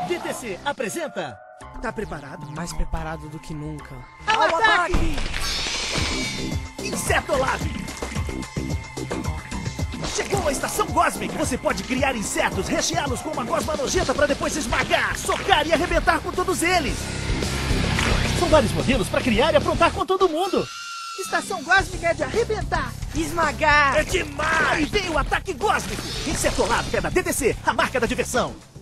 DTC apresenta... Tá preparado? Mais preparado do que nunca. Ao ataque! Insetolab! Chegou a estação Gosmic! Você pode criar insetos, recheá-los com uma gosma nojenta para depois esmagar, socar e arrebentar com todos eles! São vários modelos para criar e aprontar com todo mundo! Estação Gosmic é de arrebentar! Esmagar! É demais! Aí vem o ataque Gosmic! Insetolab é da DTC, a marca da diversão!